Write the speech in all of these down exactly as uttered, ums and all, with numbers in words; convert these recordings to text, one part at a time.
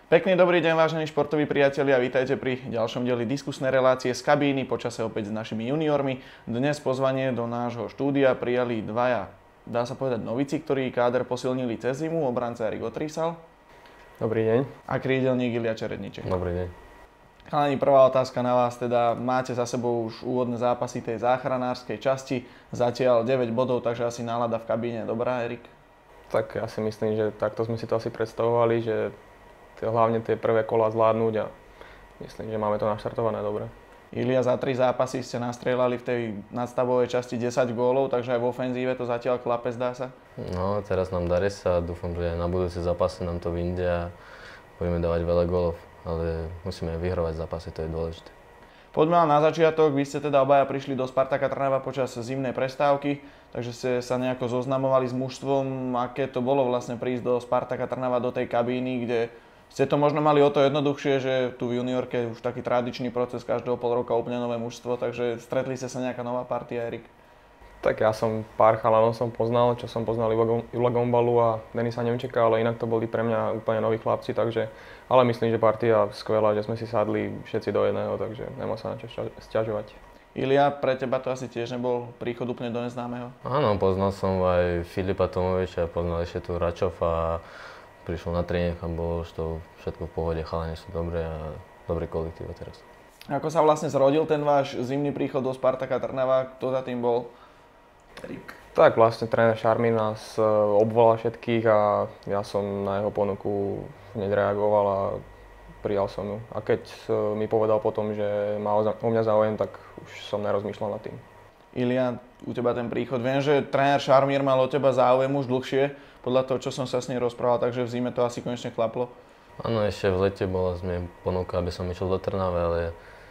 Pekný dobrý deň, vážení športoví priatelia, vítajte pri ďalšom dieli diskusnej relácie z kabíny, počase opäť s našimi juniormi. Dnes pozvanie do nášho štúdia prijali dvaja, dá sa povedať, novici, ktorí káder posilnili cez zimu, obranca Erik Otrísal. Dobrý deň. A krídelník Ilia Čeredniček. Dobrý deň. Chalani, prvá otázka na vás, teda máte za sebou už úvodné zápasy tej záchranárskej časti, zatiaľ deväť bodov, takže asi nálada v kabíne dobrá, Erik? Tak ja si myslím, že takto sme si to asi predstavovali, že hlavne tie prvé kolá zvládnuť a myslím, že máme to naštartované dobre. Ilia, za tri zápasy ste nastrieľali v tej nadstavovej časti desať gólov, takže aj v ofenzíve to zatiaľ klape, zdá sa? No, teraz nám darí sa a dúfam, že aj na budúce zápasy nám to vyjde a budeme dávať veľa gólov, ale musíme aj vyhrávať zápasy, to je dôležité. Poďme na začiatok, vy ste teda obaja prišli do Spartaka Trnava počas zimnej prestávky, takže ste sa nejako zoznamovali s mužstvom, aké to bolo vlastne prísť do Spartaka Trnava, do tej kabíny, kde ste to možno mali o to jednoduchšie, že tu v juniorke už taký tradičný proces, každého pol roka úplne nové mužstvo, takže stretli ste sa nejaká nová partia, Erik? Tak ja som pár chalanov som poznal, čo som poznal Jula Gombalu a Denisa Nemčeka, ale inak to boli pre mňa úplne noví chlapci, takže, ale myslím, že partia skvelá, že sme si sadli všetci do jedného, takže nemá sa na čo sťažovať. Ilia, pre teba to asi tiež nebol príchod úplne do neznámeho? Áno, poznal som aj Filipa Tomoviča, poznal ešte tu Račov a prišiel na tréning a bolo už to všetko v pohode, chalani sú dobré a dobrý kolektív teraz. Ako sa vlastne zrodil ten váš zimný príchod do Spartaka Trnava, kto za tým bol? Erik. Tak vlastne tréner Šarmín nás obvolal všetkých a ja som na jeho ponuku hneď reagoval a prijal som ju. A keď mi povedal potom, že má o mňa záujem, tak už som nerozmýšľal nad tým. Ilia, u teba ten príchod. Viem, že tréner Šarmír mal o teba záujem už dlhšie, podľa toho, čo som sa s ním rozprával, takže v zime to asi konečne klaplo. Áno, ešte v lete bola z mňa ponuka, aby som išiel do Trnave, ale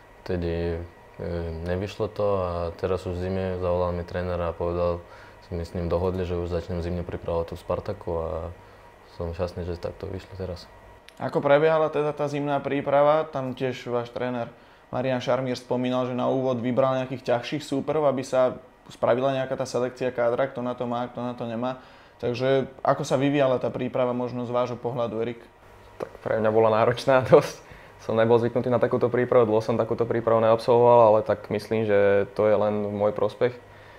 vtedy nevyšlo to a teraz už v zime zavolal mi trénera a povedal, sme s ním dohodli, že už začnem zimne pripravovať tú Spartaku a som šťastný, že takto vyšlo teraz. Ako prebiehala teda tá zimná príprava? Tam tiež váš tréner Marian Šarmír spomínal, že na úvod vybral nejakých ťažších súperov, aby sa spravila nejaká tá selekcia kádra, kto na to má, kto na to nemá. Takže ako sa vyvíjala tá príprava možno z vášho pohľadu, Erik? Tak pre mňa bola náročná dosť. Som nebol zvyknutý na takúto prípravu, dlho som takúto prípravu neabsolvoval, ale tak myslím, že to je len v môj prospech,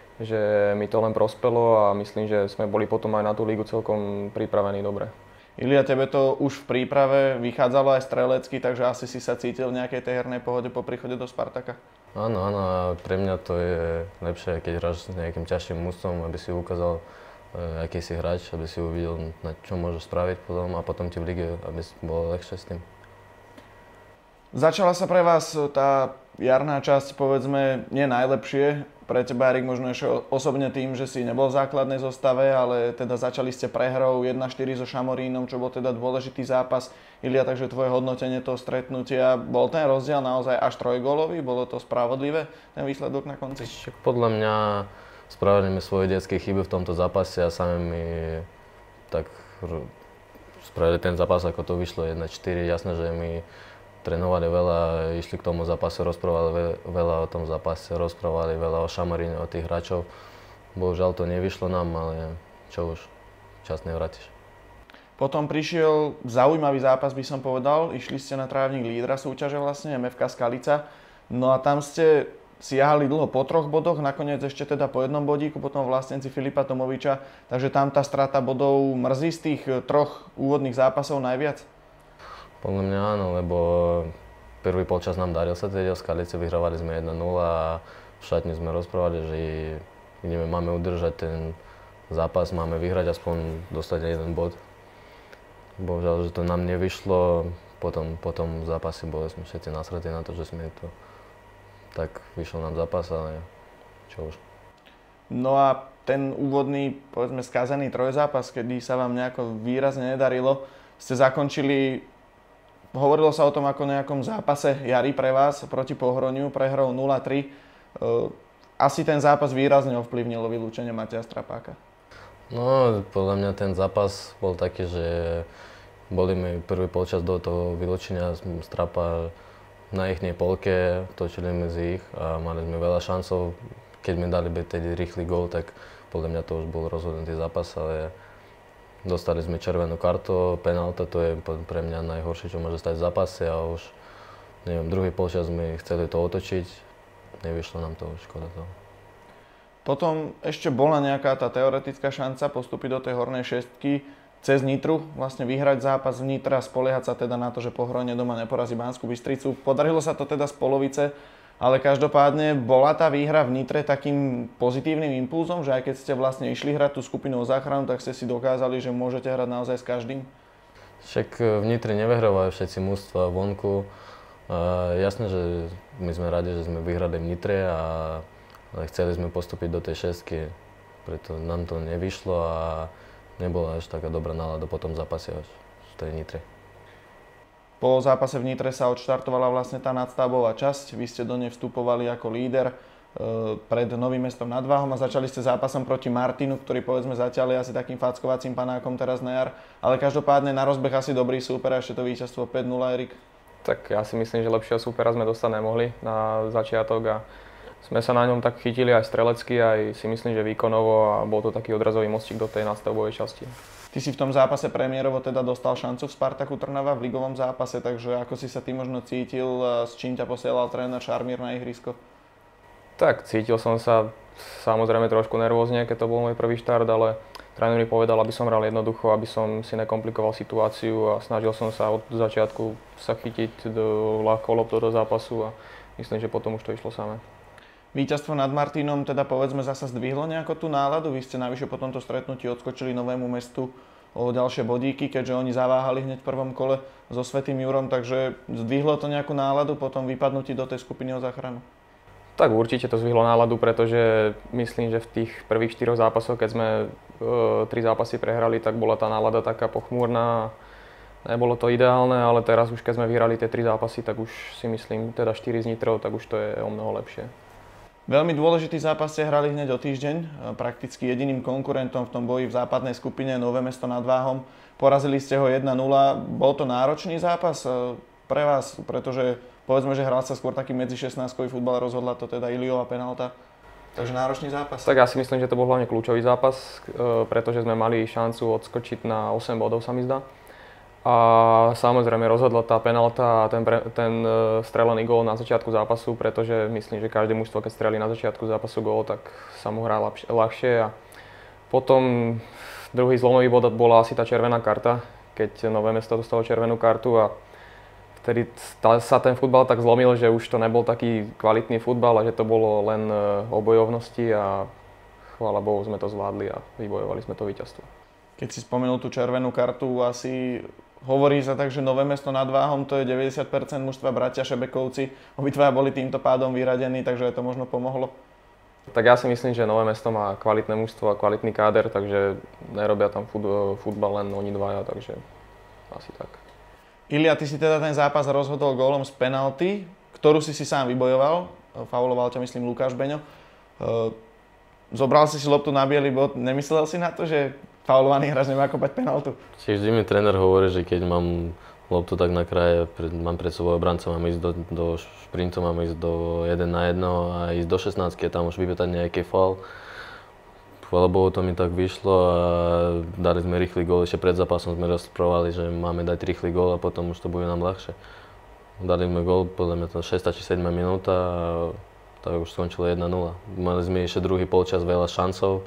že mi to len prospelo a myslím, že sme boli potom aj na tú lígu celkom pripravení dobre. Ilia, tebe to už v príprave vychádzalo aj strelecky, takže asi si sa cítil v nejakej tej hernej pohode po príchode do Spartaka? Áno, áno, a pre mňa to je lepšie, keď hráš s nejakým ťažším mužstvom, aby si ukázal, aký si hráč, aby si uvidel, na čo môžeš spraviť potom a potom ti v lige, aby bolo ľahšie s tým. Začala sa pre vás tá jarná časť, povedzme, nie najlepšie. Pre teba, Erik, možno ešte osobne tým, že si nebol v základnej zostave, ale teda začali ste prehrou jeden štyri so Šamorínom, čo bol teda dôležitý zápas. Ilia, takže tvoje hodnotenie toho stretnutia, bol ten rozdiel naozaj až trojgólový? Bolo to spravodlivé, ten výsledok na konci? Podľa mňa spravili mi svoje detské chyby v tomto zápase a sami mi tak spravili ten zápas, ako to vyšlo jeden štyri. Jasné, že mi trénovali veľa, išli k tomu zápase, rozprávali veľa o tom zápase, rozprávali veľa o Šamoríne, o tých hráčov. Bohužiaľ to nevyšlo nám, ale čo už, čas nevrátiš. Potom prišiel zaujímavý zápas, by som povedal. Išli ste na trávnik lídra súťaže vlastne, em ef ká Skalica. No a tam ste siahali dlho po troch bodoch, nakoniec ešte teda po jednom bodíku, potom vlastnenci Filipa Tomoviča. Takže tam tá strata bodov mrzí z tých troch úvodných zápasov najviac? Podľa mňa áno, lebo prvý polčas nám daril sa teda v Skalici, vyhrávali sme jeden nula a v šatni sme rozprávali, že ideme, máme udržať ten zápas, máme vyhrať, aspoň dostať jeden bod. Bohužiaľ, že to nám nevyšlo, potom, potom v zápase boli sme všetci nasratí na to, že sme to tak vyšiel nám zápas, ale čo už. No a ten úvodný, povedzme, skazený trojzápas, kedy sa vám nejako výrazne nedarilo, ste zakončili, hovorilo sa o tom ako nejakom zápase jari pre vás proti Pohroniu, prehrou nula tri. Asi ten zápas výrazne ovplyvnilo vylúčenie Mateja Strapáka. No, podľa mňa ten zápas bol taký, že boli mi prvý polčas do toho vylúčenia Strapa na ichnej polke, točili medzi ich a mali sme veľa šancov. Keď mi dali tedy rýchly gól, tak podľa mňa to už bol rozhodnutý zápas, ale dostali sme červenú kartu, penálta, to je pre mňa najhoršie, čo môže stať v zápase a už, neviem, druhý polčas sme chceli to otočiť, nevyšlo nám to, škoda toho. Potom ešte bola nejaká tá teoretická šanca postúpiť do tej hornej šestky cez Nitru, vlastne vyhrať zápas v Nitre a spoliehať sa teda na to, že Pohrone doma neporazí Banskú Bystricu. Podarilo sa to teda z polovice, ale každopádne bola tá výhra v Nitre takým pozitívnym impulzom, že aj keď ste vlastne išli hrať tú skupinu o záchranu, tak ste si dokázali, že môžete hrať naozaj s každým? Však v Nitre nevyhrávajú všetci mužstva vonku. A jasné, že my sme radi, že sme vyhrali v Nitre, a ale chceli sme postúpiť do tej šestky, preto nám to nevyšlo a nebola až taká dobrá nálada po tom zápase až v tej Nitre. Po zápase v Nitre sa odštartovala vlastne tá nadstavbová časť. Vy ste do nej vstupovali ako líder e, pred Novým Mestom nad Váhom a začali ste zápasom proti Martinu, ktorý povedzme zatiaľ je asi takým fackovacím panákom teraz na jar. Ale každopádne na rozbeh asi dobrý súper a ešte to víťazstvo päť nula, Erik. Tak ja si myslím, že lepšieho súpera sme dostať nemohli na začiatok a sme sa na ňom tak chytili aj strelecky, aj si myslím, že výkonovo a bol to taký odrazový mostík do tej nadstavbovej časti. Ty si v tom zápase premiérovo teda dostal šancu v Spartaku Trnava v ligovom zápase, takže ako si sa ty možno cítil, s čím ťa posielal tréner Šarmír na ihrisko? Tak, cítil som sa samozrejme trošku nervózne, keď to bol môj prvý štart, ale tréner mi povedal, aby som hral jednoducho, aby som si nekomplikoval situáciu a snažil som sa od začiatku sa chytiť do ľahkou loptou do zápasu a myslím, že potom už to išlo samé. Víťazstvo nad Martinom teda povedzme zasa zdvihlo nejako tú náladu? Vy ste navyše po tomto stretnutí odskočili Novému Mestu o ďalšie bodíky, keďže oni zaváhali hneď v prvom kole so Svätým Jurom, takže zdvihlo to nejakú náladu po tom vypadnutí do tej skupiny o záchranu? Tak určite to zdvihlo náladu, pretože myslím, že v tých prvých štyroch zápasoch, keď sme e, tri zápasy prehrali, tak bola tá nálada taká pochmúrna. Nebolo to ideálne, ale teraz už keď sme vyhrali tie tri zápasy, tak už si myslím, teda štyri z Nitrou, tak už to je o mnoho lepšie. Veľmi dôležitý zápas ste hrali hneď o týždeň. Prakticky jediným konkurentom v tom boji v západnej skupine Nové Mesto nad Váhom. Porazili ste ho jedna nula. Bol to náročný zápas pre vás, pretože povedzme, že hral sa skôr taký medzi šestnáctkový futbal, rozhodla to teda Iliova penálta. Takže náročný zápas. Tak ja si myslím, že to bol hlavne kľúčový zápas, pretože sme mali šancu odskočiť na osem bodov, sa mi zdá. A samozrejme rozhodla tá penálta a ten, ten strelený gól na začiatku zápasu, pretože myslím, že každé mužstvo, keď strelí na začiatku zápasu gól, tak sa mu hrá ľahšie. A potom druhý zlomový bod bola asi tá červená karta, keď Nové Mesto dostalo červenú kartu a vtedy sa ten futbal tak zlomil, že už to nebol taký kvalitný futbal a že to bolo len o bojovnosti a chvála Bohu sme to zvládli a vybojovali sme to víťazstvo. Keď si spomenul tú červenú kartu, asi hovorí sa tak, že Nové Mesto nad Váhom to je deväťdesiat percent mužstva bratia Šebekovci. Obidvaja boli týmto pádom vyradení, takže to možno pomohlo. Tak ja si myslím, že Nové Mesto má kvalitné mužstvo a kvalitný káder, takže nerobia tam futbal len oni dvaja, takže asi tak. Ilia, ty si teda ten zápas rozhodol gólom z penalty, ktorú si si sám vybojoval. Fauloval ťa, myslím, Lukáš Beňo. Zobral si si loptu na biely bod, nemyslel si na to, že faulovaný hráč nemá kopať penaltu? Čiže vždy mi tréner hovorí, že keď mám loptu tak na kraje, pred, mám pred sebou obranca, mám ísť do, do šprintu, mám ísť do jeden na jedno a ísť do šestnáctky, tam už vypýtať nejaký faul. Chvála Bohu, to mi tak vyšlo a dali sme rýchly gól. Ešte pred zápasom sme rozprávali, že máme dať rýchly gól a potom už to bude nám ľahšie. Dali sme gól, podľa mňa to šiesta či siedma minúta a tak už skončilo jedna nula. Mali sme ešte druhý polčas veľa šancov.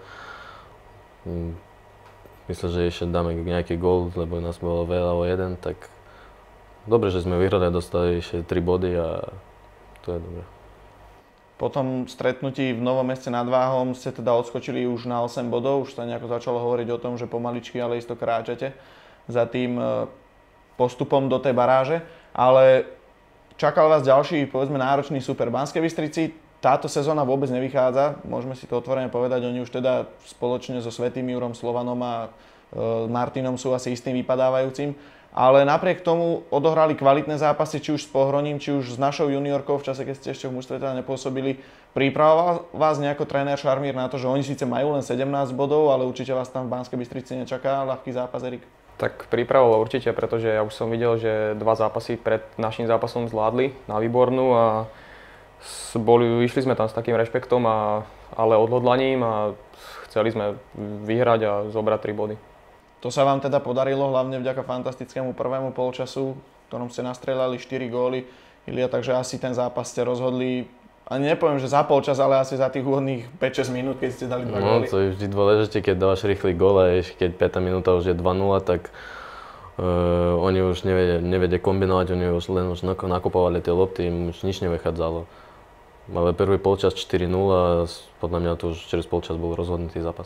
Myslím, že ešte dáme nejaký gól, lebo nás bolo veľa o jeden, tak dobre, že sme vyhrali a dostali ešte tri body a to je dobré. Po tom stretnutí v Novom Meste nad Váhom ste teda odskočili už na osem bodov, už sa nejako začalo hovoriť o tom, že pomaličky, ale isto kráčate za tým postupom do tej baráže, ale čakal vás ďalší, povedzme, náročný super. Banskej Bystrici táto sezóna vôbec nevychádza, môžeme si to otvorene povedať, oni už teda spoločne so Svätým Jurom, Slovanom a e, Martinom sú asi istým vypadávajúcim, ale napriek tomu odohrali kvalitné zápasy, či už s Pohroním, či už s našou juniorkou v čase, keď ste ešte v mužstve teda nepôsobili. Pripravoval vás nejako tréner Šarmír na to, že oni síce majú len sedemnásť bodov, ale určite vás tam v Banskej Bystrici nečaká ľahký zápas, Erik? Tak pripravoval určite, pretože ja už som videl, že dva zápasy pred našim zápasom zvládli na výbornú a boli, išli sme tam s takým rešpektom, a, ale odhodlaním a chceli sme vyhrať a zobrať tri body. To sa vám teda podarilo hlavne vďaka fantastickému prvému polčasu, v ktorom ste nastrelali štyri góly. Ilia, takže asi ten zápas ste rozhodli, ani nepoviem, že za polčas, ale asi za tých úvodných päť šesť minút, keď ste dali dva No, góly. to je vždy dôležité, keď dávaš rýchly gól a ešte keď päť minúta už je dva nula, tak uh, oni už nevedia, nevedia kombinovať, oni už len už nakupovali tie lopty, im už nič nevychádzalo. Ale prvý polčas štyri nula a podľa mňa to už через polčas bol rozhodnutý zápas.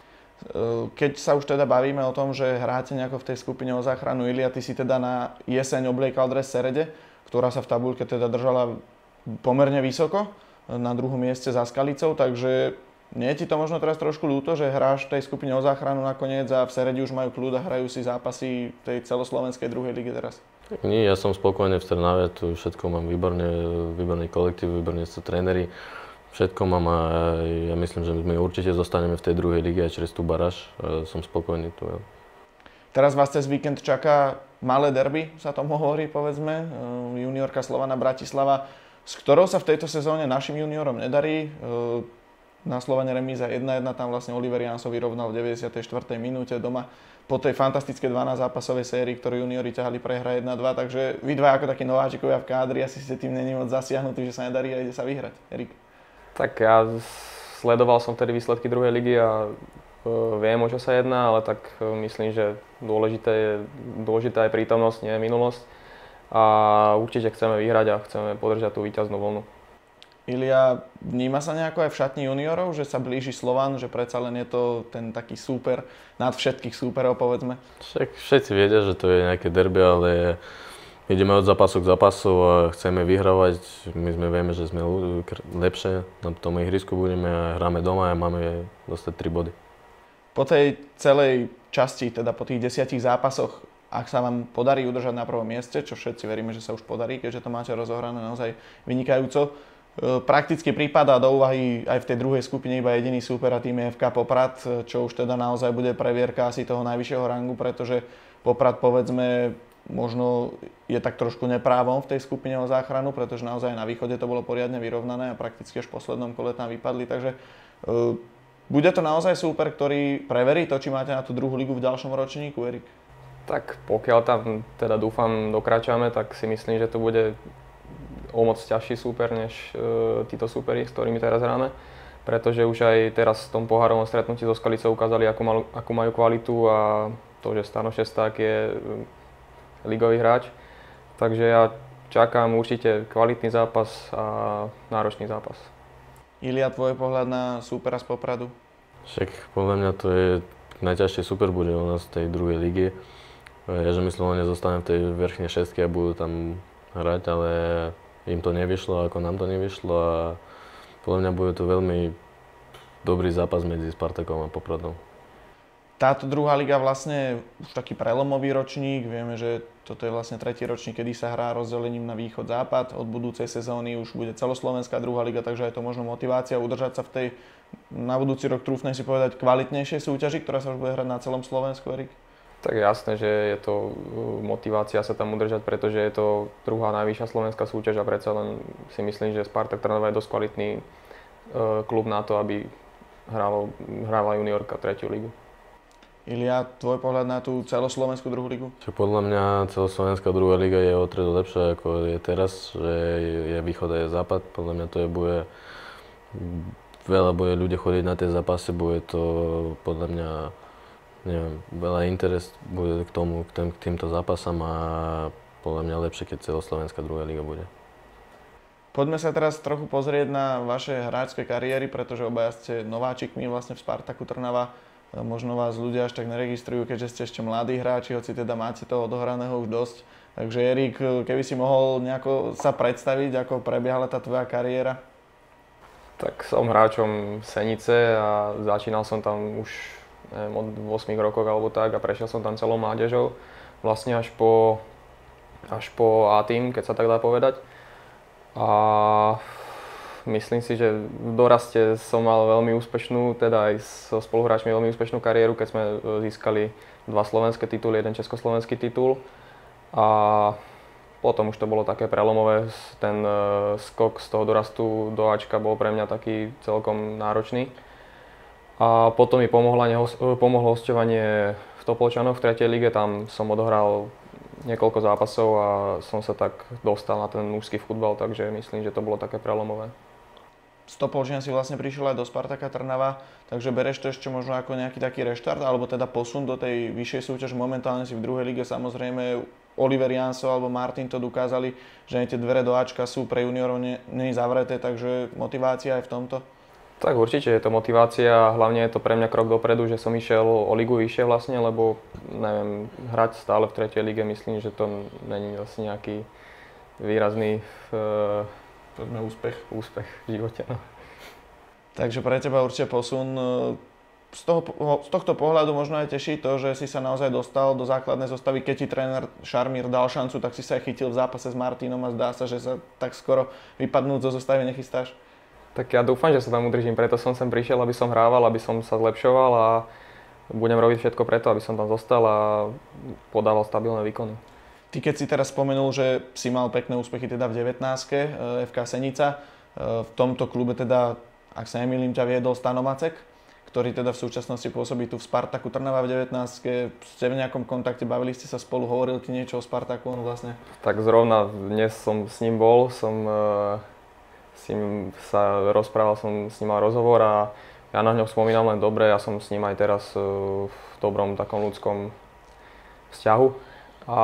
Keď sa už teda bavíme o tom, že hráte nejako v tej skupine o záchranu, Ilia, ty si teda na jeseň obliekal dres Serede, ktorá sa v tabuľke teda držala pomerne vysoko, na druhom mieste za Skalicou, takže nie je ti to možno teraz trošku ľúto, že hráš v tej skupine o záchranu nakoniec a v Seredi už majú kľud a hrajú si zápasy tej celoslovenskej druhej ligy teraz? Nie, ja som spokojný v Trnave, tu všetko mám výborne, výborný kolektív, výborne sú tréneri, všetko mám a ja myslím, že my určite zostaneme v tej druhej lige aj cez tú baráž, som spokojný tu. Ja. Teraz vás cez víkend čaká malé derby, sa tomu hovorí, povedzme, juniorka Slovana Bratislava, s ktorou sa v tejto sezóne našim juniorom nedarí. Na Slovane remíza jedna jedna, tam vlastne Oliver Jansov vyrovnal v deväťdesiatej štvrtej minúte doma po tej fantastickej dvanásťzápasovej sérii, ktorú juniori ťahali prehra jedna dva, takže vy dva ako takí nováčikovia v kádri, asi ste tým není moc zasiahnutí, že sa nedarí a ide sa vyhrať. Erik? Tak ja sledoval som vtedy výsledky druhej ligy a uh, viem, o čo sa jedná, ale tak uh, myslím, že dôležité je, dôležitá je prítomnosť, nie minulosť. A určite chceme vyhrať a chceme podržať tú víťaznú vlnu. Ilia, vníma sa nejako aj v šatni juniorov, že sa blíži Slovan, že predsa len je to ten taký súper nad všetkých súperov, povedzme? Však všetci vedia, že to je nejaké derby, ale ideme od zápasu k zápasu a chceme vyhrávať. My sme vieme, že sme lepšie na tom ihrisku budeme a hráme doma a máme dostať tri body. Po tej celej časti, teda po tých desiatich zápasoch, ak sa vám podarí udržať na prvom mieste, čo všetci veríme, že sa už podarí, keďže to máte rozohrané naozaj vynikajúco, prakticky prípada do úvahy aj v tej druhej skupine iba jediný súper a tým je ef ká Poprad, čo už teda naozaj bude previerka asi toho najvyššieho rangu, pretože Poprad, povedzme, možno je tak trošku neprávom v tej skupine o záchranu, pretože naozaj na východe to bolo poriadne vyrovnané a prakticky až v poslednom kole tam vypadli, takže uh, bude to naozaj súper, ktorý preverí to, či máte na tú druhú ligu v ďalšom ročníku, Erik? Tak pokiaľ tam teda dúfam dokračame, tak si myslím, že to bude o moc ťažší súper než uh, títo súperi, s ktorými teraz hráme. Pretože už aj teraz v tom pohárovom stretnutí so Skalicou ukázali, akú, mal, akú majú kvalitu a to, že Stano Šesták je uh, ligový hráč. Takže ja čakám určite kvalitný zápas a náročný zápas. Ilia, tvoj pohľad na súpera z Popradu? Však podľa mňa to je najťažšie super bude u nás v tej druhej lige. Ja že myslím, že zostane v tej vrchnej šestke a budú tam hrať, ale im to nevyšlo, ako nám to nevyšlo a podľa mňa bude to veľmi dobrý zápas medzi Spartakom a Popradom. Táto druhá liga vlastne už taký prelomový ročník, vieme, že toto je vlastne tretí ročník, kedy sa hrá rozdelením na východ-západ. Od budúcej sezóny už bude celoslovenská druhá liga, takže je to možno motivácia udržať sa v tej, na budúci rok trúfne si povedať, kvalitnejšej súťaži, ktorá sa už bude hrať na celom Slovensku, Erik? Tak jasné, že je to motivácia sa tam udržať, pretože je to druhá najvyššia slovenská súťaž a predsa len si myslím, že Spartak Trnava je dosť kvalitný klub na to, aby hralo, hrála juniorka tretiu ligu. Ilia, tvoj pohľad na tú celoslovenskú druhú ligu? Čo podľa mňa celoslovenská druhá liga je o tredu lepšia ako je teraz, že je východ a je západ. Podľa mňa to je bude, veľa bude ľudia chodiť na tie zápasy, bude to podľa mňa, neviem, veľa interes bude k tomu, k, tým, k týmto zápasom a podľa mňa lepšie, keď celoslovenská druhá liga bude. Poďme sa teraz trochu pozrieť na vaše hráčske kariéry, pretože obaja ste nováčikmi vlastne v Spartaku Trnava. Možno vás ľudia až tak neregistrujú, keďže ste ešte mladí hráči, hoci teda máte toho odohraného už dosť. Takže Erik, keby si mohol nejako sa predstaviť, ako prebiehala tá tvoja kariéra? Tak som hráčom Senice a začínal som tam už neviem, od ôsmich rokov alebo tak a prešiel som tam celou mládežou. Vlastne až po, až po A-tým, keď sa tak dá povedať. A myslím si, že v doraste som mal veľmi úspešnú, teda aj so spoluhráčmi veľmi úspešnú kariéru, keď sme získali dva slovenské tituly, jeden československý titul. A potom už to bolo také prelomové, ten skok z toho dorastu do Ačka bol pre mňa taký celkom náročný. A potom mi pomohla, pomohlo hosťovanie v v Topolčanoch v tretej lige, tam som odohral niekoľko zápasov a som sa tak dostal na ten mužský futbal, takže myslím, že to bolo také prelomové. Z Topolčian si vlastne prišiel aj do Spartaka Trnava, takže bereš to ešte možno ako nejaký taký reštart, alebo teda posun do tej vyššej súťaže. Momentálne si v druhej lige, samozrejme Oliver Jansov alebo Martin to dokázali, že tie dvere do Ačka sú pre juniorov nie, nie zavreté, takže motivácia aj v tomto? Tak určite je to motivácia, hlavne je to pre mňa krok dopredu, že som išiel o ligu vyššie vlastne, lebo neviem, hrať stále v tretej lige, myslím, že to není asi nejaký výrazný uh, úspech. úspech v živote. No. Takže pre teba určite posun. Z, toho, z tohto pohľadu možno aj teší to, že si sa naozaj dostal do základnej zostavy. Keď ti tréner Šarmír dal šancu, tak si sa aj chytil v zápase s Martinom a zdá sa, že sa tak skoro vypadnúť zo zostavy nechystáš. Tak ja dúfam, že sa tam udržím, preto som sem prišiel, aby som hrával, aby som sa zlepšoval a budem robiť všetko preto, aby som tam zostal a podával stabilné výkony. Ty keď si teraz spomenul, že si mal pekné úspechy teda v devätnástke ef ká Senica, v tomto klube teda, ak sa nemýlim, ťa viedol Stano Macek, ktorý teda v súčasnosti pôsobí tu v Spartaku Trnava v devätnástke. Ste v nejakom kontakte, bavili ste sa spolu, hovoril ti niečo o Spartaku on vlastne? Tak zrovna dnes som s ním bol, som s ním sa rozprával, som s ním mal rozhovor a ja na ňom spomínam len dobre, ja som s ním aj teraz v dobrom takom ľudskom vzťahu a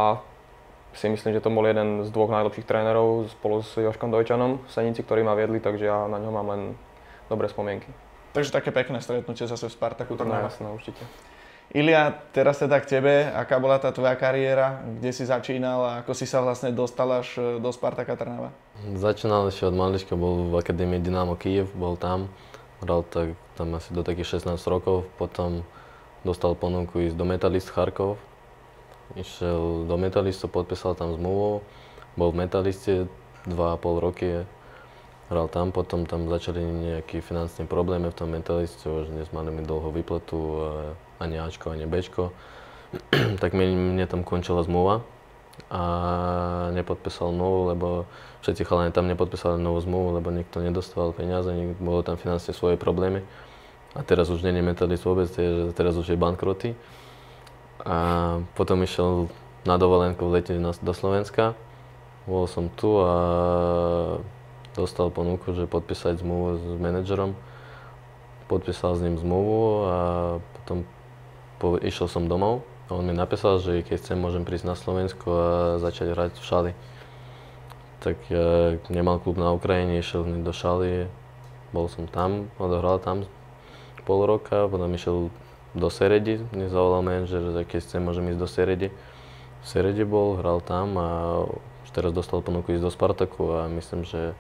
si myslím, že to bol jeden z dvoch najlepších trénerov spolu s Joškom Dojčanom v Senici, ktorí ma viedli, takže ja na ňom mám len dobré spomienky. Takže také pekné stretnutie zase v Spartaku Trnava. No jasné, určite. Ilia, teraz teda k tebe, aká bola tá tvoja kariéra, kde si začínal a ako si sa vlastne dostal až do Spartaka Trnava? Začínal ešte od malička, bol v akadémii Dynamo Kyjev, bol tam, hral tak, tam asi do takých šestnásť rokov, potom dostal ponuku ísť do Metalist Charkov, išiel do Metalistu, podpísal tam zmluvu, bol v Metaliste dva a pol roky, hral tam, potom tam začali nejaké finančné problémy v tom Metaliste, už nesmali mi dlho výplatu, ani Ačko, ani Bčko, tak mne tam končila zmluva a nepodpísal novú, lebo všetci chalani tam nepodpísali novú zmluvu, lebo nikto nedostal peniaze, bolo tam finančne svoje problémy. A teraz už nie je Metalist vôbec, teraz už je bankroty. A potom išiel na dovolenku v lete do Slovenska, bol som tu a dostal ponuku, že podpísať zmluvu s manažerom. Podpísal s ním zmluvu a potom po, išiel som domov a on mi napísal, že keď chcem, môžem prísť na Slovensku a začať hrať v Šali. Tak ja nemal klub na Ukrajine, išiel do Šali, bol som tam, odohral tam pol roka, potom išiel do Seredi, mne zavolal manažer, že keď chcem, môžem ísť do Seredi. V Seredi bol, hral tam a už teraz dostal ponuku ísť do Spartaku a myslím, že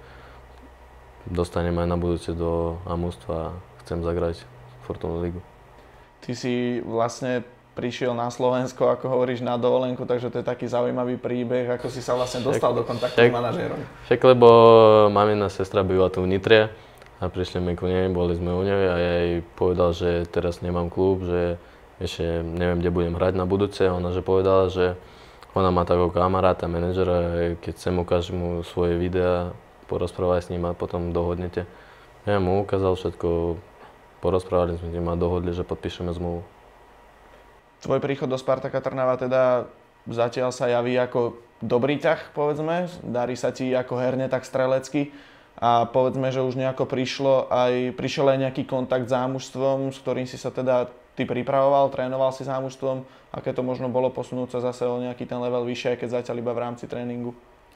dostanem aj na budúce do Amústva a chcem zagrať Fortuna ligu. Ty si vlastne prišiel na Slovensko, ako hovoríš, na dovolenku, takže to je taký zaujímavý príbeh, ako si sa vlastne dostal však, do kontaktu však, s manažérom. Však, lebo mamina sestra býva tu v Nitre a prišli mi ku nej, boli sme u nej a ja jej povedal, že teraz nemám klub, že ešte neviem, kde budem hrať na budúce. Ona že povedala, že ona má takého kamaráta, manažera, keď chcem, ukážem mu svoje videá, porozprávať s ním a potom dohodnete. Ja mu ukázal všetko, porozprávali sme s ním a dohodli, že podpíšeme zmluvu. Tvoj príchod do Spartaka Trnava teda zatiaľ sa javí ako dobrý ťah, povedzme. Darí sa ti ako herne, tak strelecky. A povedzme, že už nejako prišlo aj, prišiel aj nejaký kontakt s zámužstvom, s ktorým si sa teda ty pripravoval, trénoval si zámužstvom. Aké to možno bolo posunúť sa zase o nejaký ten level vyššie, aj keď zatiaľ iba v rámci tréningu?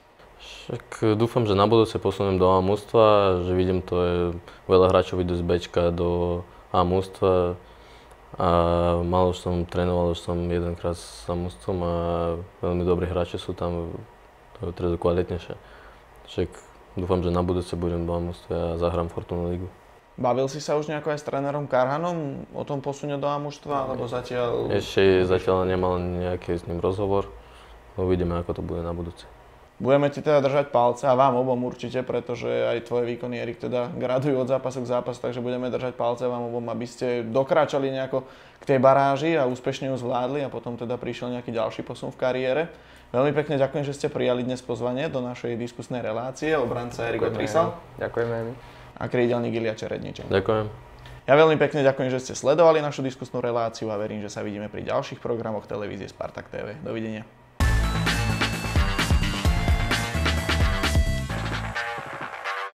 Však dúfam, že na budúce posuniem do A mužstva, že vidím to je veľa hráčov idú z Bčka do A mužstva a mal už som, trénoval už som jedenkrát s A mužstvom a veľmi dobrí hráči sú tam, to je teraz kvalitnejšie. Však dúfam, že na budúce budem do A mužstva a zahrám Fortuna ligu. Bavil si sa už nejako aj s trénerom Karhanom o tom posune do A mužstva, alebo zatiaľ... Ešte zatiaľ nemal nejaký s ním rozhovor, uvidíme, ako to bude na budúce. Budeme ti teda držať palce a vám obom určite, pretože aj tvoje výkony, Erik, teda gradujú od zápasu k zápasu, takže budeme držať palce vám obom, aby ste dokráčali nejako k tej baráži a úspešne ju zvládli a potom teda prišiel nejaký ďalší posun v kariére. Veľmi pekne ďakujem, že ste prijali dnes pozvanie do našej diskusnej relácie. Obranca Erik Otrisal. Ďakujeme. A krídelník Ilia Čeredniček. Ďakujem. Ja veľmi pekne ďakujem, že ste sledovali našu diskusnú reláciu a verím, že sa vidíme pri ďalších programoch televízie Spartak té vé. Dovidenia.